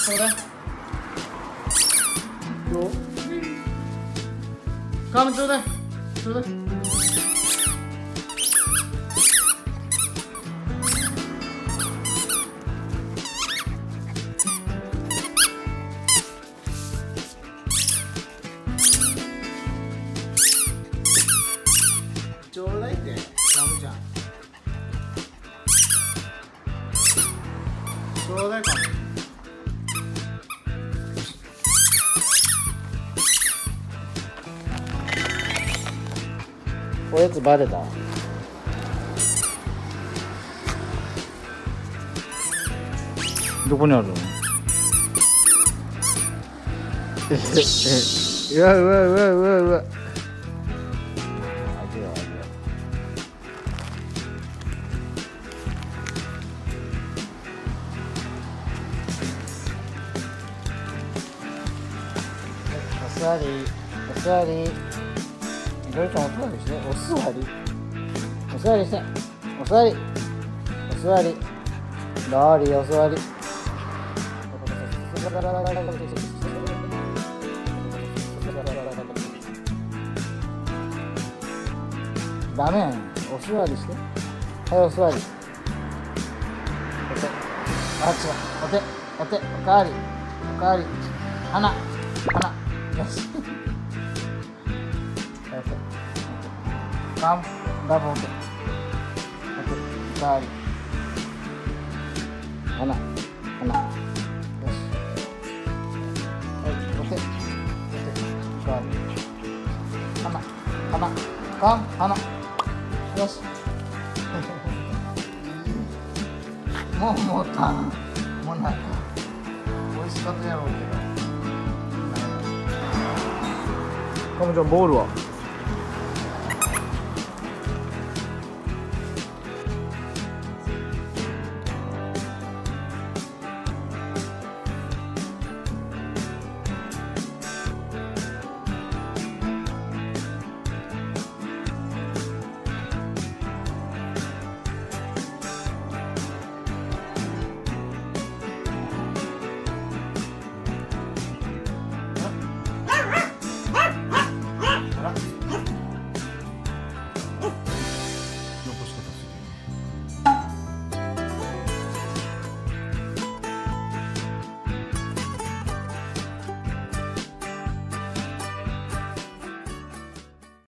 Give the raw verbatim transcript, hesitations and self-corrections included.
ちょうだい。どう？カムちょうだい。ちょうだい。ちょうだいって、カムちゃん。ちょうだいかも。おやつバレた。どこにあるの？ええ、うわうわうわうわうわ。あげようあげよう。お座り、お座り。ひかりちゃんお座りして、お座り、お座りして、お座り、お座り、ローリーお座り。ダメやん、お座りして。はい、お座り。お手、あ、違う、お手、お手、おかわり、おかわり、鼻、鼻、よし。カム、ダブルオケ。オケ、かわり。花、花。よし。はい、お手、お手、かわり。花、花、カム、花。よし。もうもうた。もうなんか、美味しかったやろうけど。カムちゃん、ボールは